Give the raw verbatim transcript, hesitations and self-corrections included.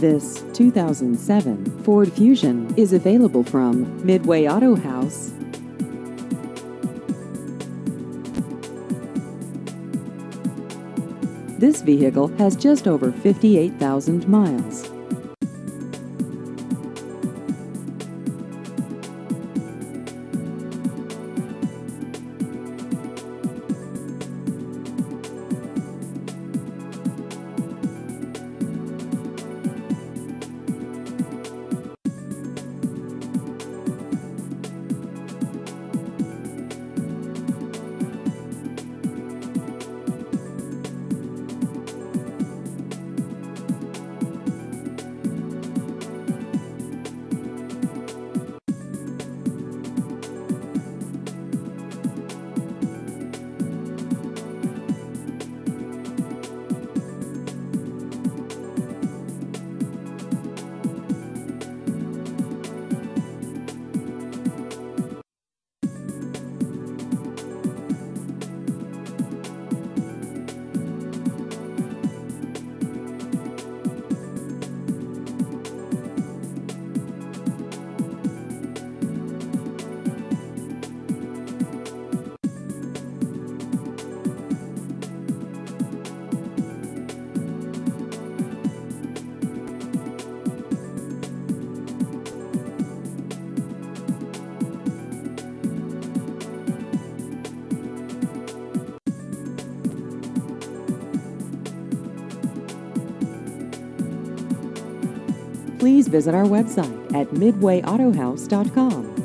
This two thousand seven Ford Fusion is available from Midway Auto House. This vehicle has just over fifty-eight thousand miles. Please visit our website at midway auto house dot com.